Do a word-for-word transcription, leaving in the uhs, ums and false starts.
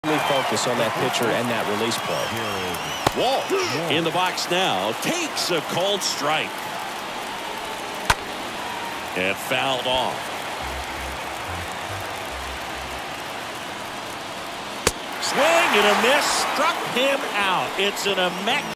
Focus on that pitcher and that release play. Walsh in the box now takes a called strike and fouled off. Swing and a miss, struck him out. It's an immaculate